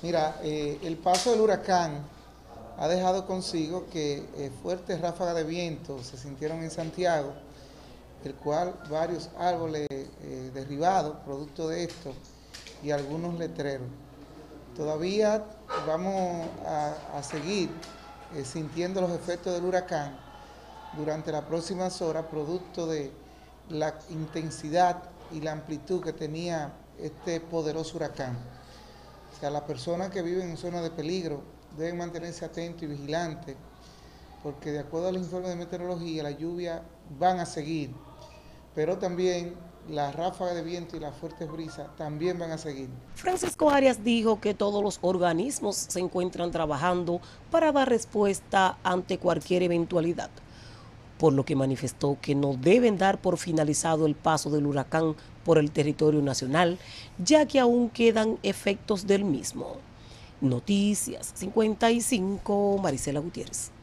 Mira, el paso del huracán ha dejado consigo que fuertes ráfagas de viento se sintieron en Santiago, el cual varios árboles derribados, producto de esto, y algunos letreros. Todavía vamos a seguir sintiendo los efectos del huracán durante las próximas horas, producto de la intensidad y la amplitud que tenía este poderoso huracán. O sea, las personas que viven en zonas de peligro deben mantenerse atentos y vigilantes, porque de acuerdo al informe de meteorología, las lluvias van a seguir, pero también las ráfagas de viento y las fuertes brisas también van a seguir. Francisco Arias dijo que todos los organismos se encuentran trabajando para dar respuesta ante cualquier eventualidad, por lo que manifestó que no deben dar por finalizado el paso del huracán por el territorio nacional, ya que aún quedan efectos del mismo. Noticias 55, Marisela Gutiérrez.